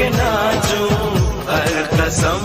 के नाचूं हर कसम।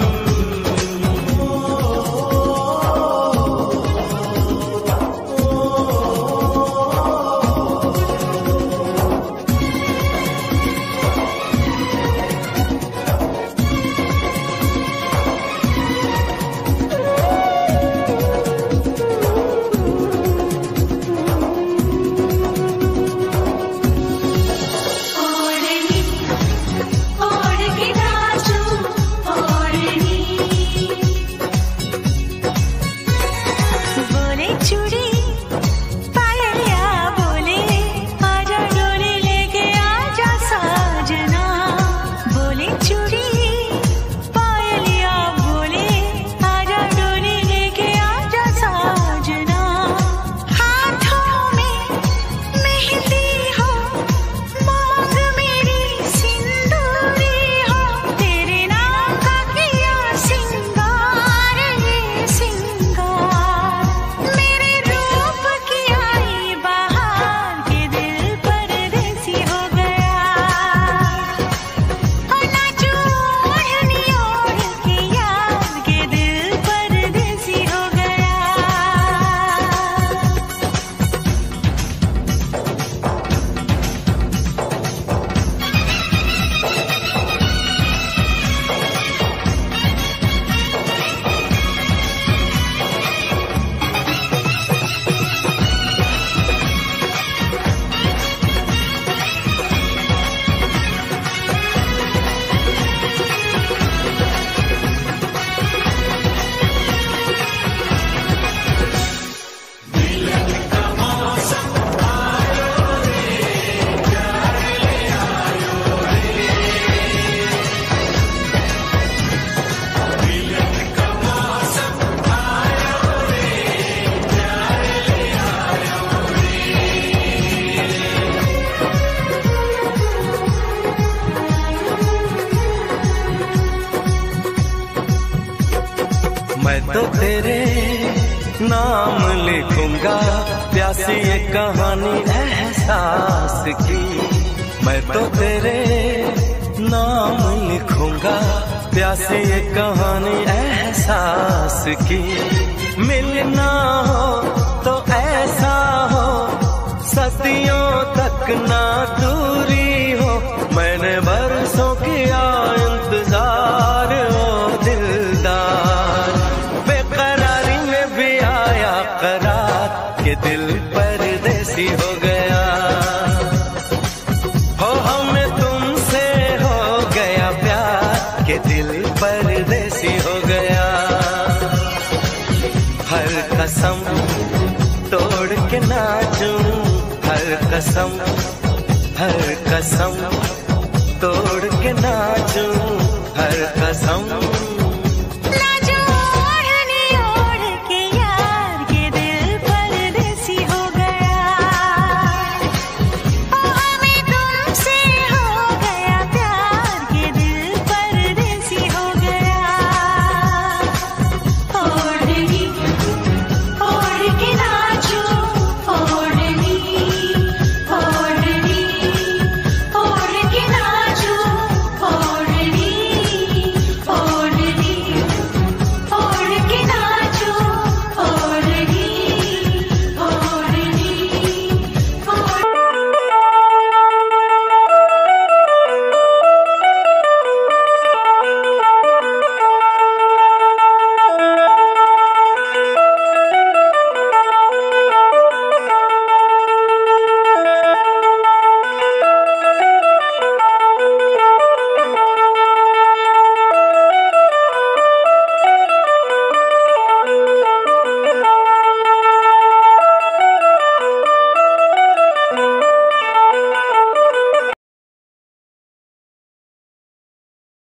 मैं तो तेरे नाम लिखूंगा प्यासी ये कहानी एहसास की। मैं तो तेरे नाम लिखूंगा प्यासी ये कहानी एहसास की। मिलना हो तो ऐसा हो सदियों तक ना दूरी हो। मैंने बरसों किया इंतजार ओ दिलदार। बेकरारी में भी आया करार के दिल परदेसी हो गया। हो हमें तुमसे हो गया प्यार के दिल परदेसी हो गया। हर कसम तोड़ के नाचूं हर कसम तोड़ के नाचूं हर कसम।